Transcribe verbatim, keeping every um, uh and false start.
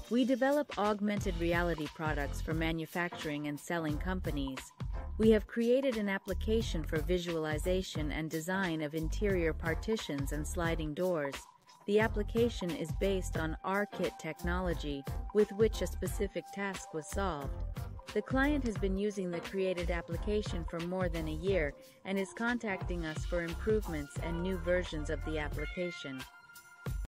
We develop augmented reality products for manufacturing and selling companies. We have created an application for visualization and design of interior partitions and sliding doors. The application is based on R Kit technology, with which a specific task was solved. The client has been using the created application for more than a year and is contacting us for improvements and new versions of the application.